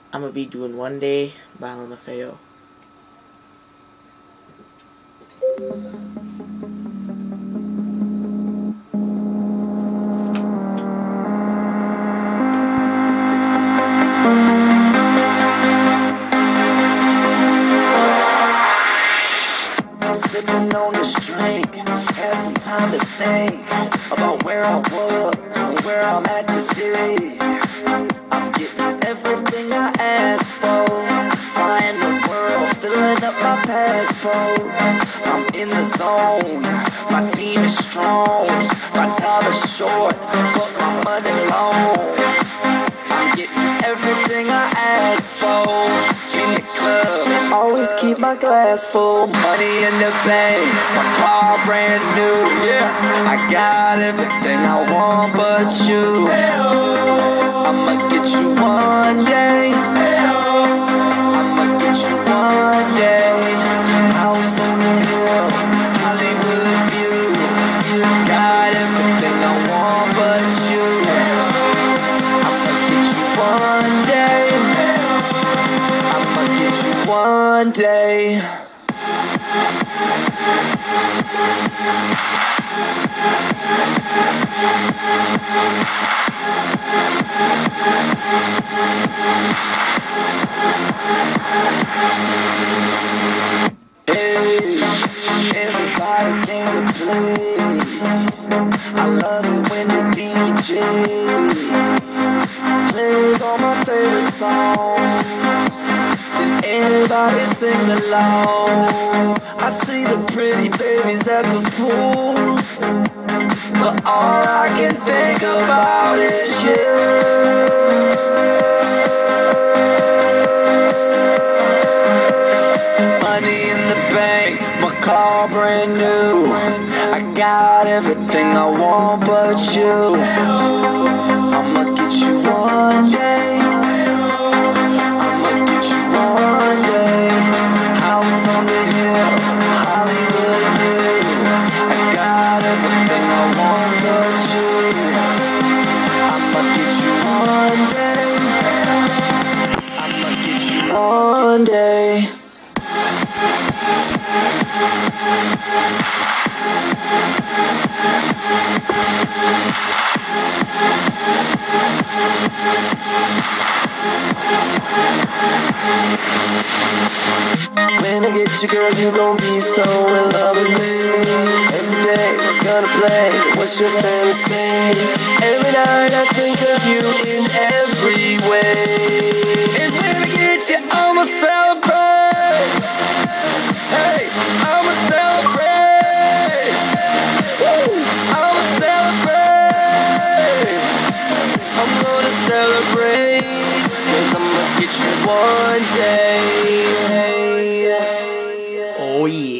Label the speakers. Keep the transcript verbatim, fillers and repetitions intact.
Speaker 1: I'm gonna be doing One Day by lmfao.
Speaker 2: Sipping on this drink, had some time to think about where I was and where I'm at today. I'm getting everything I asked for, flying the world, filling up my passport. I'm in the zone, my team is strong, my time is short, but my money long. I'm getting everything I asked for in the club. Always keep my glass full, money in the bank, my car brand new. Yeah, I got everything I want but you. I'ma get you one day. I'ma get you one day. House on the hill, Hollywood view. Got everything I want but you. I'ma get you one day. I'ma get you one day. Hey, everybody came to play. I love it when the D J plays all my favorite songs and everybody sings along. I see the pretty babies at the pool, but all I can think about is you. Money in the bank, my car brand new. I got everything I want but you. I'ma get you one day. I'ma get you one day. House on the hill, Hollywood view. I got everything I want but you. I'ma get you one day. I'ma get you one day. When I get you, girl, you gon' be so in love with me. Every day we're gonna play, what's your fantasy? Every night I think of you in every way. And when I get you, I'ma celebrate. Hey, I'ma celebrate. Woo, I'ma celebrate. I'm gonna celebrate, 'cause I'ma get you one day.
Speaker 1: Oh yeah.